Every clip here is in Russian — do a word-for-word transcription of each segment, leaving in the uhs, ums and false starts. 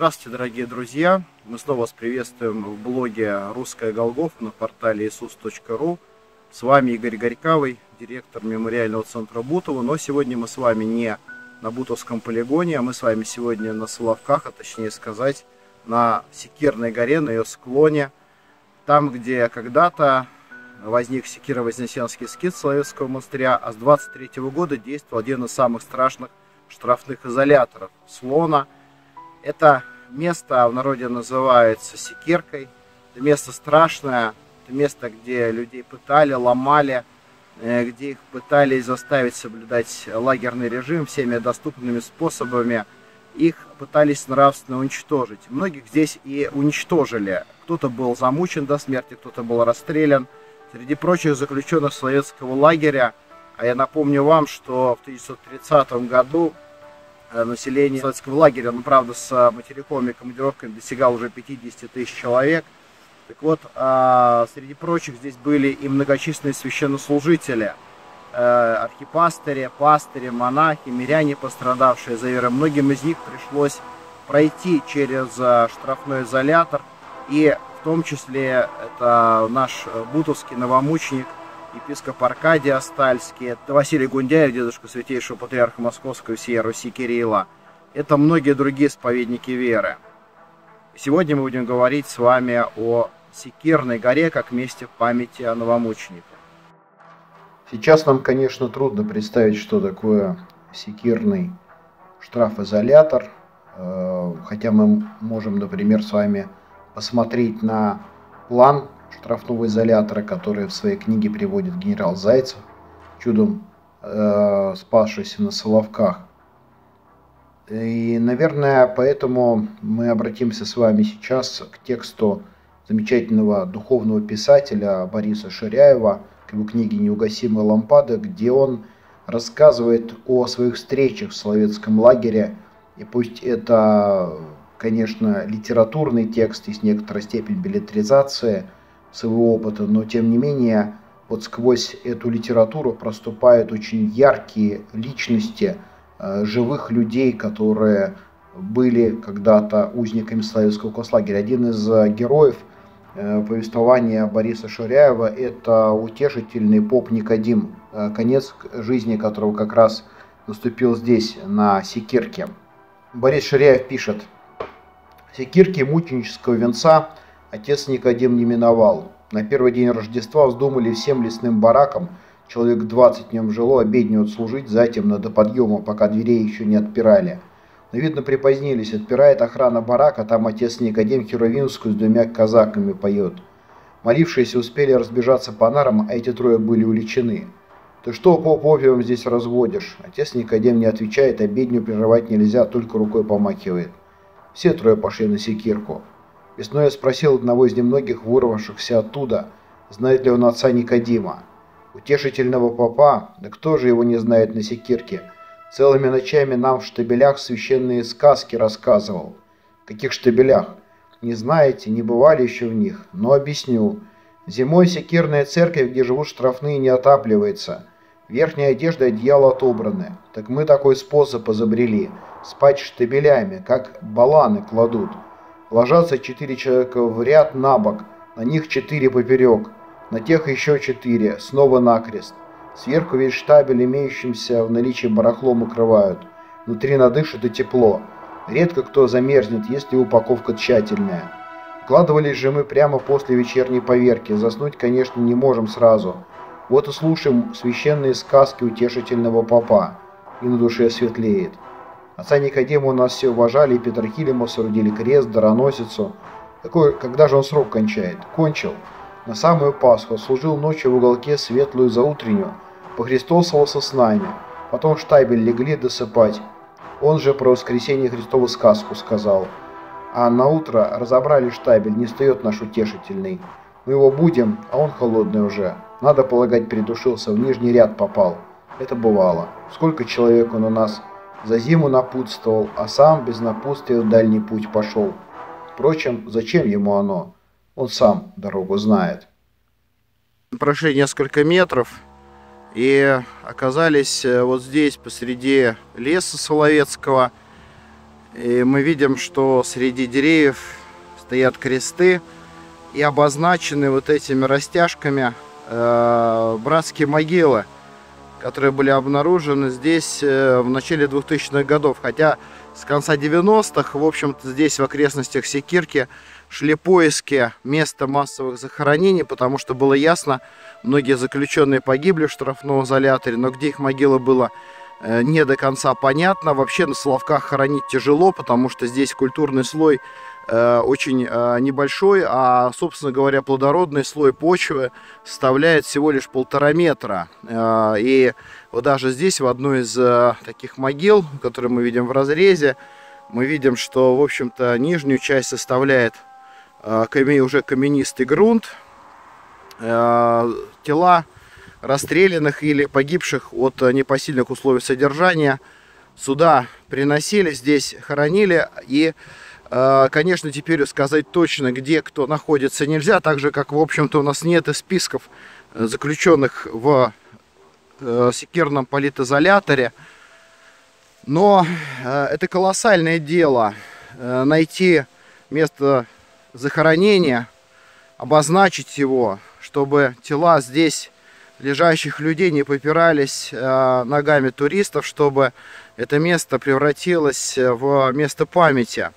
Здравствуйте, дорогие друзья! Мы снова вас приветствуем в блоге «Русская Голгофа» на портале Иисус точка ру. С вами Игорь Горькавый, директор мемориального центра Бутово. Но сегодня мы с вами не на Бутовском полигоне, а мы с вами сегодня на Соловках, а точнее сказать, на Секирной горе, на ее склоне. Там, где когда-то возник Секиро-Вознесенский скит Соловецкого монастыря, а с двадцать третьего года действовал один из самых страшных штрафных изоляторов – Слона. Это место в народе называется Секиркой. Это место страшное. Это место, где людей пытали, ломали, где их пытались заставить соблюдать лагерный режим всеми доступными способами. Их пытались нравственно уничтожить. Многих здесь и уничтожили. Кто-то был замучен до смерти, кто-то был расстрелян. Среди прочих заключенных Соловецкого лагеря, а я напомню вам, что в тысяча девятьсот тридцатом году население Соловецкого лагеря, ну, правда, с материком и командировками достигало уже пятидесяти тысяч человек. Так вот, среди прочих здесь были и многочисленные священнослужители, архипастыри, пастыри, монахи, миряне, пострадавшие за веру. Многим из них пришлось пройти через штрафной изолятор, и в том числе это наш бутовский новомученик, епископ Аркадий Остальский, это Василий Гундяев, дедушка святейшего патриарха Московской и всей Руси Кирилла. Это многие другие исповедники веры. Сегодня мы будем говорить с вами о Секирной горе как месте памяти о новомученике. Сейчас нам, конечно, трудно представить, что такое Секирный штрафизолятор, хотя мы можем, например, с вами посмотреть на план штрафного изолятора, который в своей книге приводит генерал Зайцев, чудом э, спасшийся на Соловках. И, наверное, поэтому мы обратимся с вами сейчас к тексту замечательного духовного писателя Бориса Ширяева, к его книге «Неугасимая лампада», где он рассказывает о своих встречах в Соловецком лагере. И пусть это, конечно, литературный текст и с некоторой степенью билетризации своего опыта, но тем не менее вот сквозь эту литературу проступают очень яркие личности э, живых людей, которые были когда-то узниками Соловецкого концлагеря. Один из э, героев э, повествования Бориса Ширяева — это утешительный поп Никодим, э, конец жизни которого как раз наступил здесь, на Секирке. Борис Ширяев пишет: «Секирки мученического венца отец Никодим не миновал. На первый день Рождества вздумали всем лесным баракам, человек двадцать в нем жило, обедню отслужить, затем до подъема, пока дверей еще не отпирали. Но, видно, припозднились, отпирает охрана барака, там отец Никодим Херовимскую с двумя казаками поет. Молившиеся успели разбежаться по нарам, а эти трое были уличены. Ты что, поп, опиум здесь разводишь? Отец Никодим не отвечает, обедню прерывать нельзя, только рукой помахивает. Все трое пошли на Секирку. Весной я спросил одного из немногих вырвавшихся оттуда, знает ли он отца Никодима. Утешительного попа, да кто же его не знает на Секирке? Целыми ночами нам в штабелях священные сказки рассказывал. В каких штабелях? Не знаете, не бывали еще в них, но объясню. Зимой Секирная церковь, где живут штрафные, не отапливается. Верхняя одежда и одеяло отобраны. Так мы такой способ изобрели. Спать штабелями, как баланы кладут. Ложатся четыре человека в ряд на бок, на них четыре поперек, на тех еще четыре, снова накрест. Сверху весь штабель, имеющимся в наличии барахлом, укрывают. Внутри надышит и тепло. Редко кто замерзнет, если упаковка тщательная. Вкладывались же мы прямо после вечерней поверки. Заснуть, конечно, не можем сразу. Вот и слушаем священные сказки утешительного попа. И на душе светлеет. Отца Никодима у нас все уважали, и Петрохилима соорудили крест, дароносицу. Какой, когда же он срок кончает? Кончил. На самую Пасху служил ночью в уголке светлую заутреннюю, похристосовался с нами. Потом в штабель легли досыпать. Он же про воскресение Христову сказку сказал. А на утро разобрали штабель, не встает наш утешительный. Мы его будем, а он холодный уже. Надо полагать, придушился, в нижний ряд попал. Это бывало. Сколько человек он у нас за зиму напутствовал, а сам без напутствия в дальний путь пошел. Впрочем, зачем ему оно? Он сам дорогу знает». Прошли несколько метров и оказались вот здесь, посреди леса Соловецкого. И мы видим, что среди деревьев стоят кресты и обозначены вот этими растяжками э, братские могилы, которые были обнаружены здесь э, в начале двухтысячных годов. Хотя с конца девяностых, в общем-то, здесь в окрестностях Секирки шли поиски места массовых захоронений, потому что было ясно, многие заключенные погибли в штрафном изоляторе, но где их могила было э, не до конца понятно. Вообще на Соловках хоронить тяжело, потому что здесь культурный слой э, очень э, небольшой, а, собственно говоря, плодородный слой почвы составляет всего лишь полтора метра. Э, и вот даже здесь, в одной из э, таких могил, которые мы видим в разрезе, мы видим, что, в общем-то, нижнюю часть составляет уже каменистый грунт, тела расстрелянных или погибших от непосильных условий содержания сюда приносили, здесь хоронили. И, конечно, теперь сказать точно, где кто находится, нельзя, так же, как, в общем-то, у нас нет и списков заключенных в секирном политизоляторе. Но это колоссальное дело найти место захоронения, обозначить его, чтобы тела здесь лежащих людей не попирались э, ногами туристов, чтобы это место превратилось в место памяти.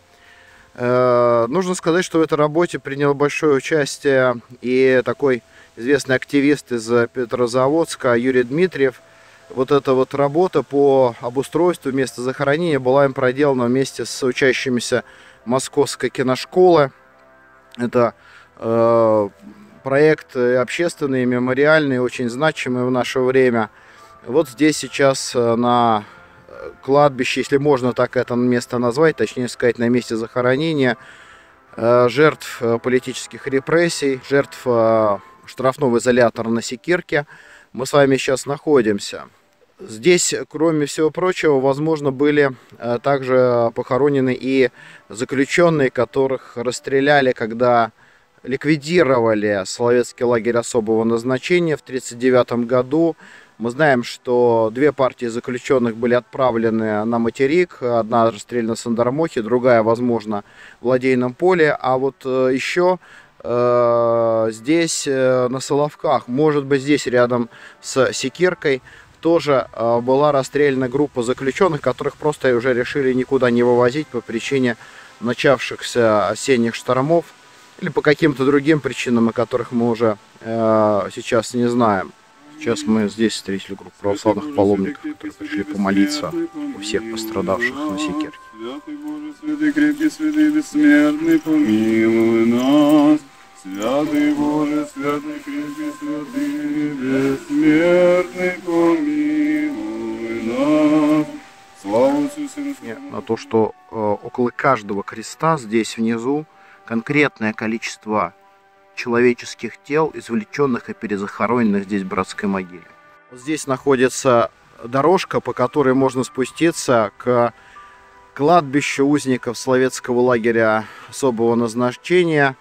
Э, нужно сказать, что в этой работе принял большое участие и такой известный активист из Петрозаводска Юрий Дмитриев. Вот эта вот работа по обустройству места захоронения была им проделана вместе с учащимися Московской киношколы. Это э, проект общественный, мемориальный, очень значимый в наше время. Вот здесь сейчас на кладбище, если можно так это место назвать, точнее сказать, на месте захоронения э, жертв политических репрессий, жертв э, штрафного изолятора на Секирке, мы с вами сейчас находимся. Здесь, кроме всего прочего, возможно, были э, также похоронены и заключенные, которых расстреляли, когда ликвидировали Соловецкий лагерь особого назначения в тысяча девятьсот тридцать девятом году. Мы знаем, что две партии заключенных были отправлены на материк. Одна расстреляна в Сандармохе, другая, возможно, в Ладейном поле. А вот э, еще э, здесь, э, на Соловках, может быть, здесь рядом с Секиркой, тоже э, была расстреляна группа заключенных, которых просто уже решили никуда не вывозить по причине начавшихся осенних штормов или по каким-то другим причинам, о которых мы уже э, сейчас не знаем. Сейчас мы здесь встретили группу православных паломников, которые пришли помолиться у всех пострадавших на Секирке. Святый Боже, святый крепкий, святый бессмертный, помилуй нас. Святый Боже, святый крепкий, святый бессмертный, помилуй нас. Слава Отцу и Сыну. На то, что э, около каждого креста здесь внизу конкретное количество человеческих тел, извлеченных и перезахороненных здесь в братской могиле. Здесь находится дорожка, по которой можно спуститься к кладбищу узников Соловецкого лагеря особого назначения,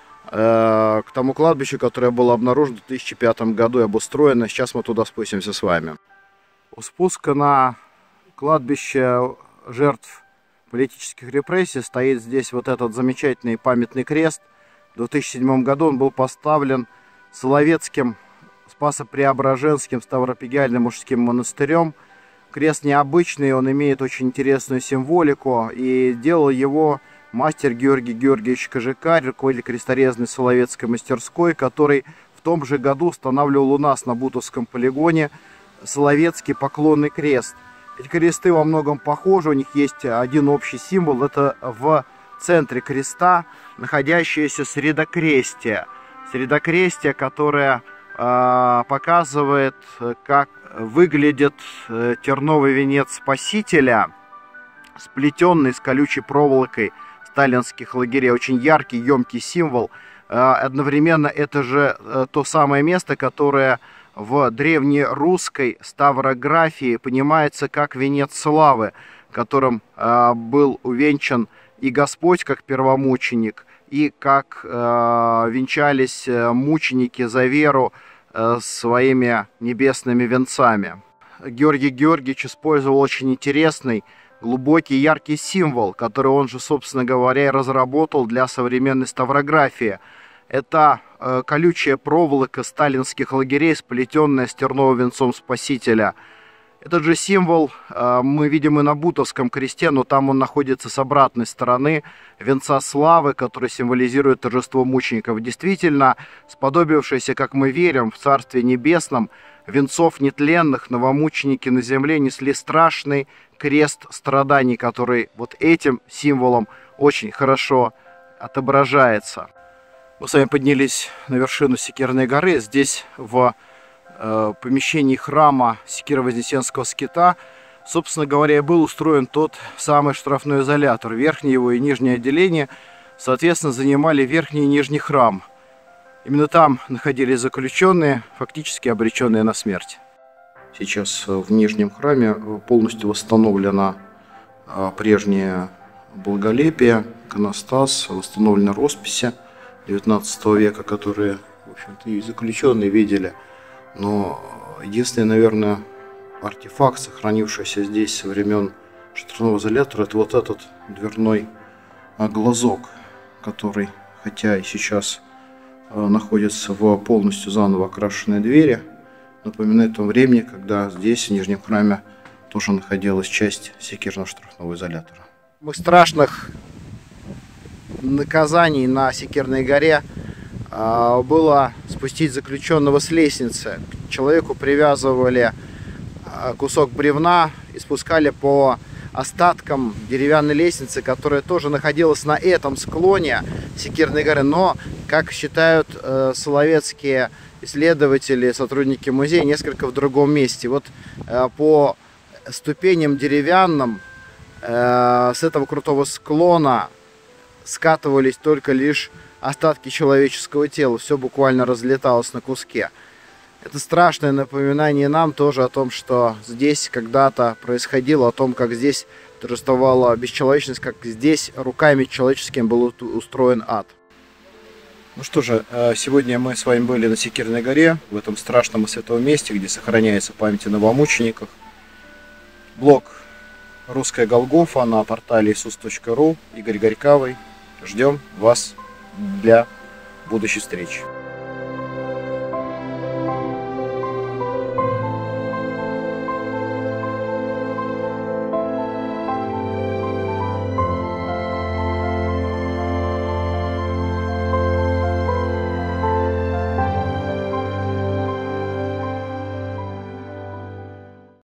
к тому кладбищу, которое было обнаружено в две тысячи пятом году и обустроено. Сейчас мы туда спустимся с вами. У спуска на кладбище жертв политических репрессий стоит здесь вот этот замечательный памятный крест. В две тысячи седьмом году он был поставлен Соловецким Спасо-Преображенским Ставропигальным мужским монастырем. Крест необычный, он имеет очень интересную символику, и делал его мастер Георгий Георгиевич Кожикарь, руководитель кресторезной Соловецкой мастерской, который в том же году устанавливал у нас на Бутовском полигоне Соловецкий поклонный крест. Эти кресты во многом похожи, у них есть один общий символ, это в центре креста находящееся средокрестие. Средокрестие, которое э, показывает, как выглядит э, терновый венец Спасителя, сплетенный с колючей проволокой сталинских лагерей. Очень яркий, емкий символ. Э, одновременно это же э, то самое место, которое в древнерусской ставрографии понимается как венец славы, которым э, был увенчан и Господь как первомученик, и как э, венчались мученики за веру э, своими небесными венцами. Георгий Георгиевич использовал очень интересный, глубокий яркий символ, который он же, собственно говоря, и разработал для современной ставрографии. Это э, колючая проволока сталинских лагерей, сплетенная с терновым венцом Спасителя. Этот же символ э, мы видим и на Бутовском кресте, но там он находится с обратной стороны венца славы, который символизирует торжество мучеников. Действительно, сподобившийся, как мы верим, в Царстве Небесном, венцов нетленных новомученики на земле несли страшный крест страданий, который вот этим символом очень хорошо отображается. Мы с вами поднялись на вершину Секирной горы. Здесь в э, помещении храма Секиро-Вознесенского скита, собственно говоря, был устроен тот самый штрафной изолятор. Верхнее его и нижнее отделение, соответственно, занимали верхний и нижний храм. Именно там находились заключенные, фактически обреченные на смерть. Сейчас в нижнем храме полностью восстановлено прежнее благолепие, иконостас, восстановлены росписи девятнадцатого века, которые, в общем-то, и заключенные видели. Но единственный, наверное, артефакт, сохранившийся здесь со времен штрафного изолятора, это вот этот дверной глазок, который, хотя и сейчас находится в полностью заново окрашенной двери, напоминает о том времени, когда здесь, в нижнем храме, тоже находилась часть секирного штрафного изолятора. Из страшных наказаний на Секирной горе э, было спустить заключенного с лестницы. К человеку привязывали э, кусок бревна и спускали по остаткам деревянной лестницы, которая тоже находилась на этом склоне Секирной горы, но, как считают э, соловецкие исследователи, сотрудники музея, несколько в другом месте. Вот э, по ступеням деревянным э, с этого крутого склона скатывались только лишь остатки человеческого тела. Все буквально разлеталось на куски. Это страшное напоминание нам тоже о том, что здесь когда-то происходило, о том, как здесь торжествовала бесчеловечность, как здесь руками человеческими был устроен ад. Ну что же, сегодня мы с вами были на Секирной горе, в этом страшном и святом месте, где сохраняется память о новомучениках. Блог «Русская Голгофа» на портале Иисус точка ру. Игорь Горькавый. Ждем вас для будущей встречи.